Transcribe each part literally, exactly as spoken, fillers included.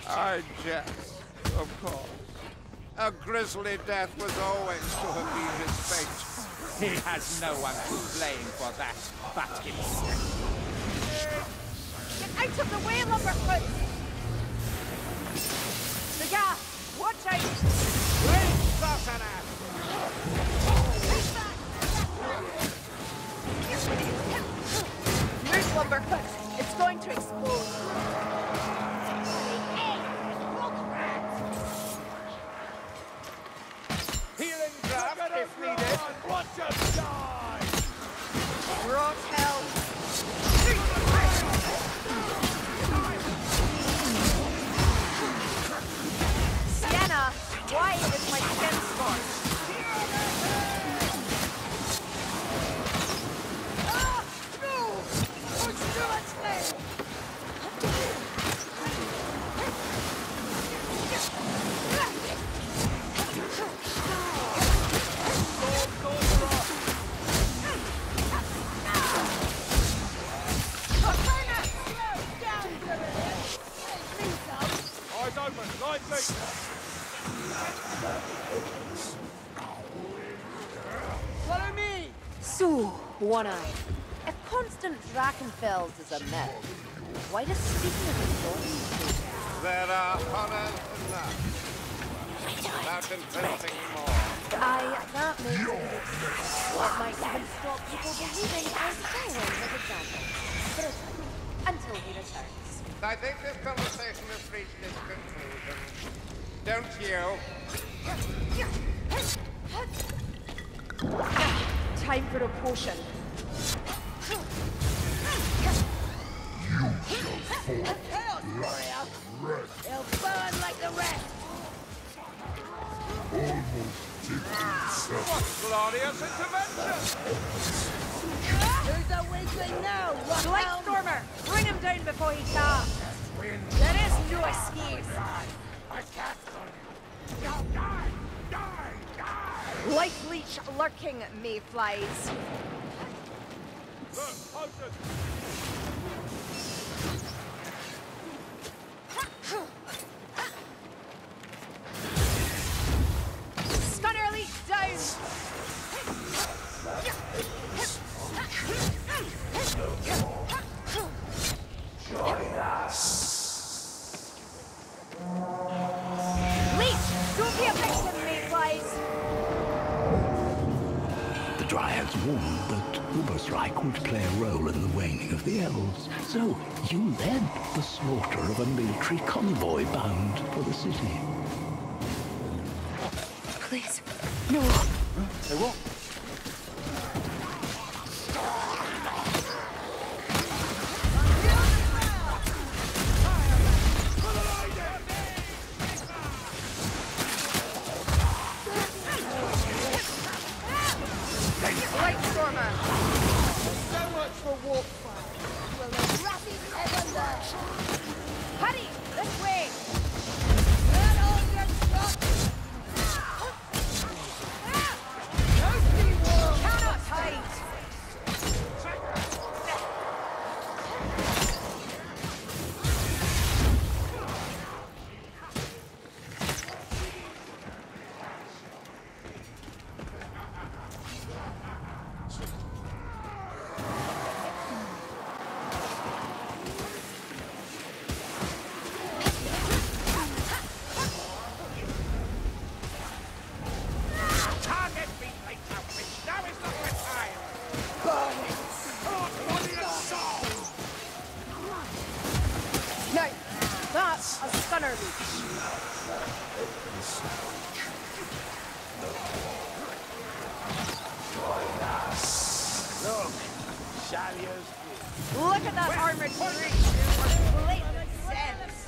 I jest, of course. A grisly death was always to have been his fate. He has no one to blame for that but himself. Get out of the way, Lumberfoot! The gas! Watch out! Great Sassanach! Move, Lumberfoot! It's going to explode. Healing draft if needed. Watch us die! Rot hell! Sienna, why is my skin scorched? Ah! No! Don't do it to me! Eyes open, line feet! Follow me! So, One-Eye, if constant Drachenfels is a myth, why does speaking of the story? There are horrors enough. Without inventing more. I, that makes it. What might even stop people believing I'm following his example. For a time, until he returns. I think this conversation has reached its conclusion. Don't you? Time for a potion. Hell, Warrior! They'll burn like the rest! What glorious intervention! Who's a weakling now? Light Stormer! Bring him down before he casts! There is no escape! Light Leech lurking, mayflies. Look, potion! Stunner Leech down! Leech! Don't be a victim, mayflies! The Dryads warned that Ubersreich would play a role in the waning of the elves, so you led the slaughter of a military convoy bound for the city. Please, no. Hey, what? Light Stormer! So much for warp fire. Will the rapid heaven there? Hurry! This way! Let all your shots! Thirsty world! Cannot hide! Target me, Light Outwitch! Now is not the time! Burn it! No! That's a Stunner Leech! Look, Shalia's good. Look at that armored breach! It blatant sense!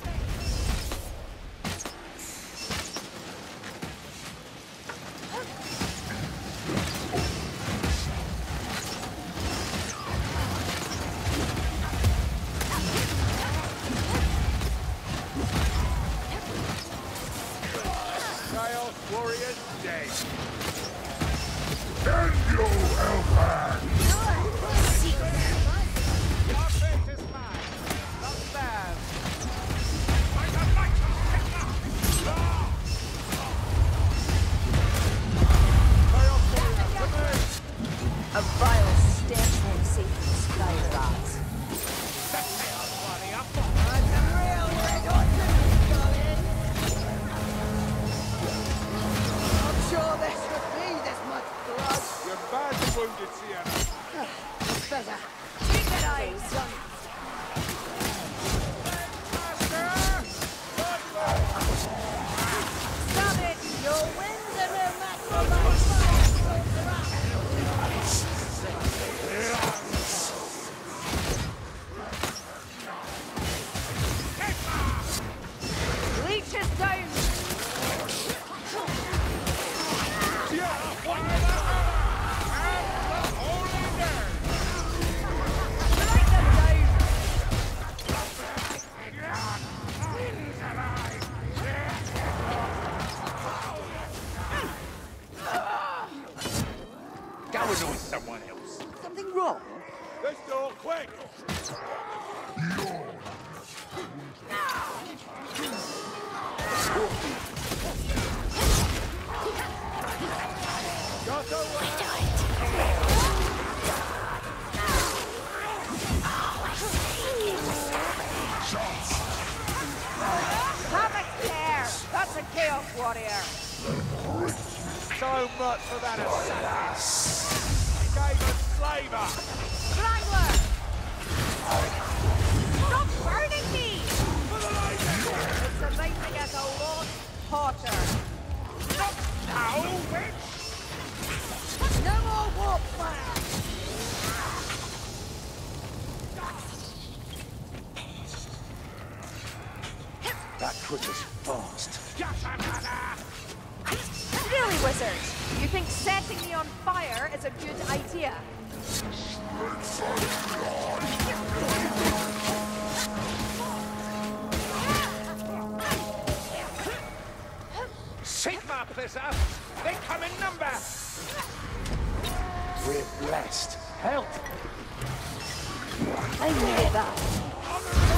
Chaos Warriors dead. Can you help her? Your fate is mine, not theirs. Like a light warrior. So much for that assassin. He gave us flavor. Strangler! Stop burning me! For the lady! It's amazing as a lost potter. Not now, witch! No more warp fire! That critter's fast. Really, wizard? You think setting me on fire is a good idea? Sigma, Blizzard! They come in number! We're blessed. Help! I knew that.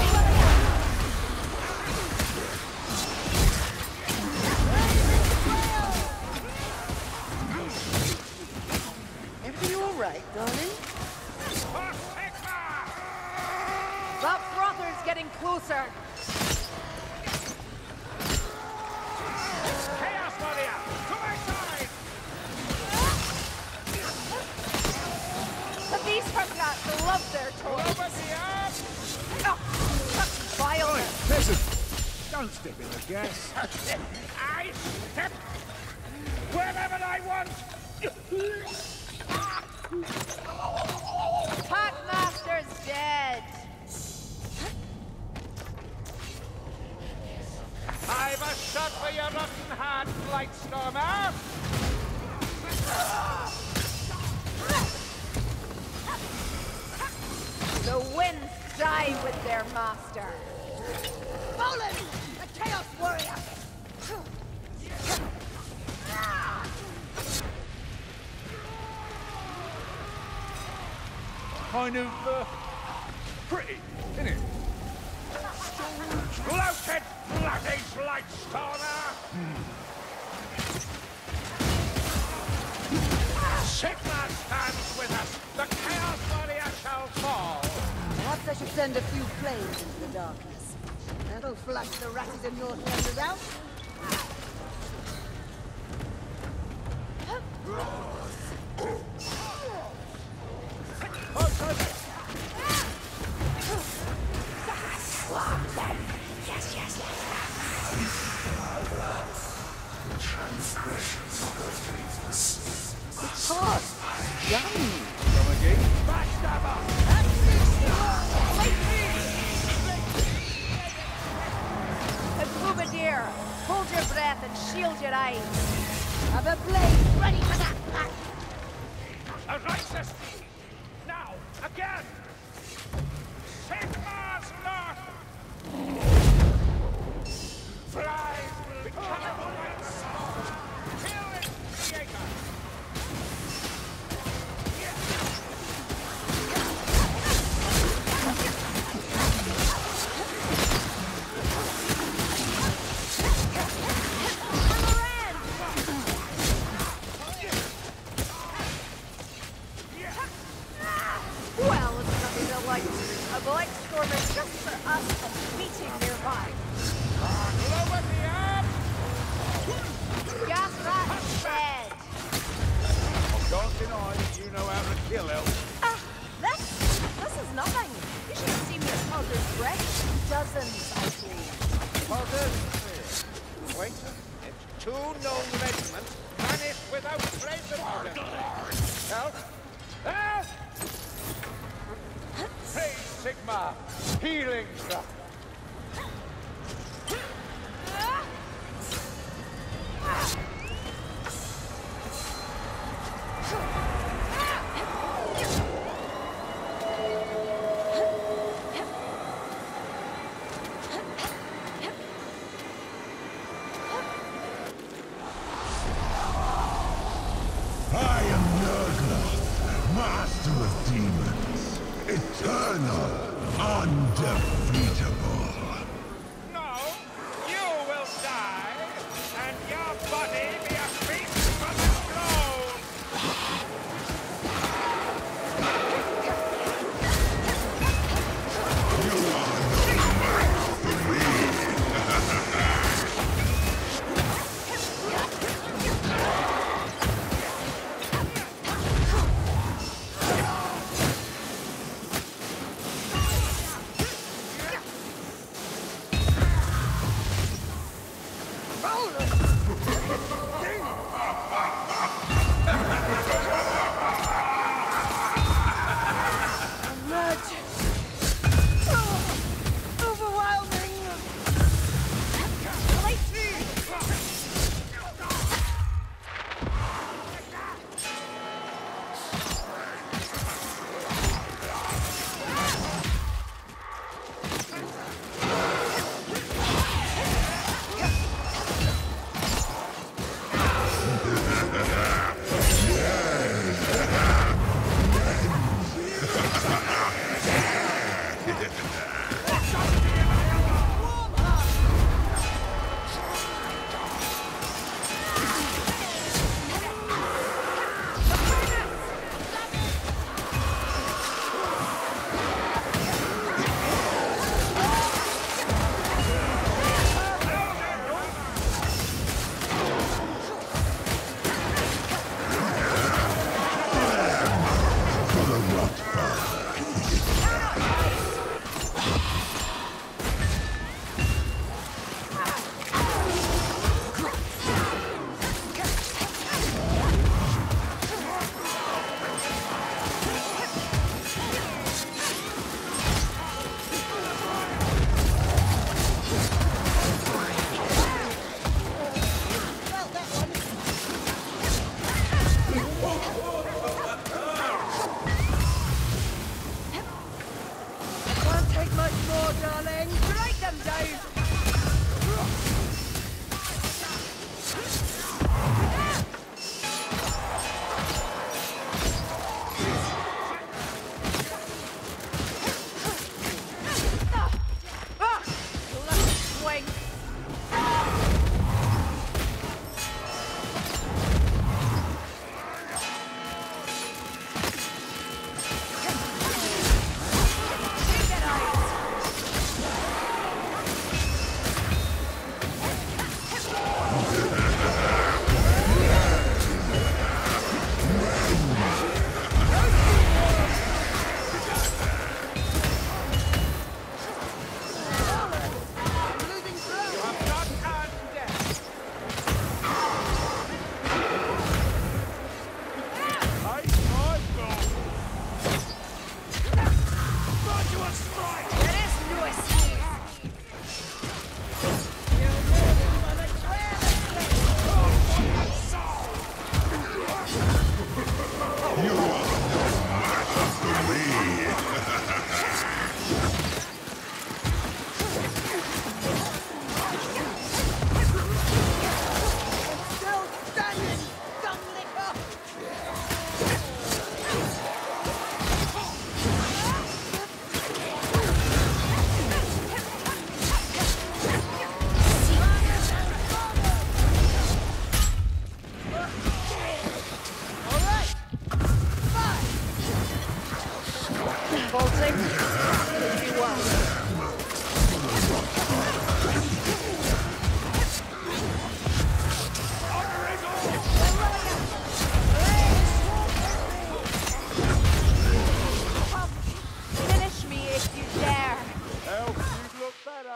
Everything all right, darling? For Sigma! That brother's getting closer. Chaos Warrior! To my side! The beast forgot love their toys. Over the arm! Oh, such violence. Peasant! Don't step in the gas. I step wherever I want! Packmaster's dead. I've a shot for your rotten heart, Blightstormer! The winds die with their master. Bolin! The Chaos Warrior! Kind of, uh, pretty, isn't it? Bloated, bloody Blightstormer! Sigma stands with us! The Chaos Warrior shall fall! Perhaps I should send a few flames into the darkness. That'll flush the ratties and Northlanders out. And Boubadir, hold your breath and shield your eyes. Have a blade ready for that pack! A righteous deed! Now, again! Sigma's North! Flies will become a white smoke! Kill its creator! Well, it's nothing to like. A Blightstormer just for us and meeting nearby. Lower the arm! Gas rat's dead. Don't deny that you know how to kill elves. Ah, this? This is nothing. You should have seen me at Mother's Break. Dozens, I believe. Others? Wait, it's two known regiments vanished without trace of order. Help! Help! Praise Sigma! Healing struck! I am Nurgle, master of demons, eternal, undefeatable.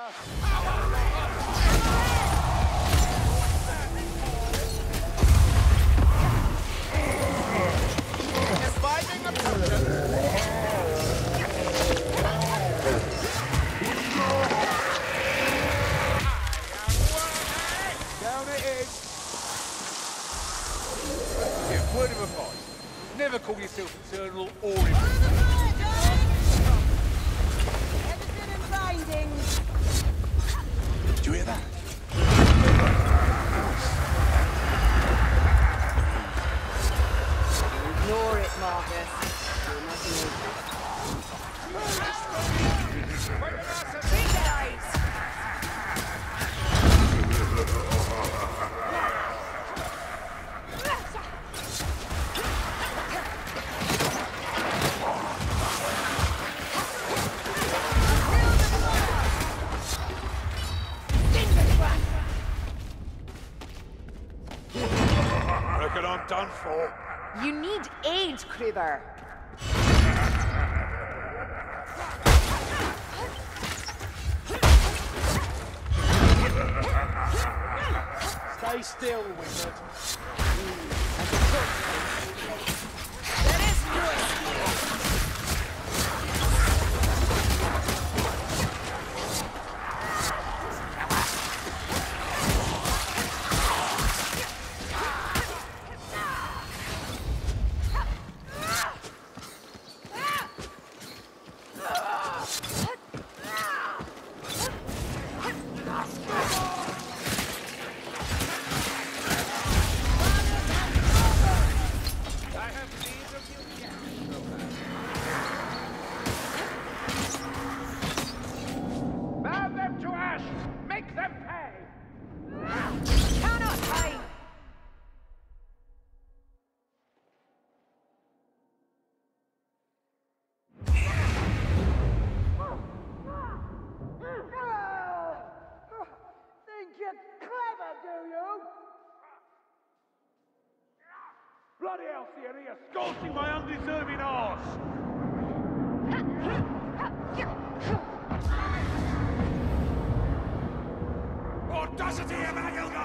Surviving opponent. Down it is. Yeah, word of advice. Never call yourself eternal or immortal. Everything in binding. Did you hear that? Ignore it, Marcus. You're not Reckon I'm done for. You need aid, Krieber. Stay still, wizard. There is no escape. Burn them to ash! Make them pay! Cannot hide. Think you're clever, do you? Bloody hell, Sierra, you're scorching my undeserving arse! Audacity of Agilgar!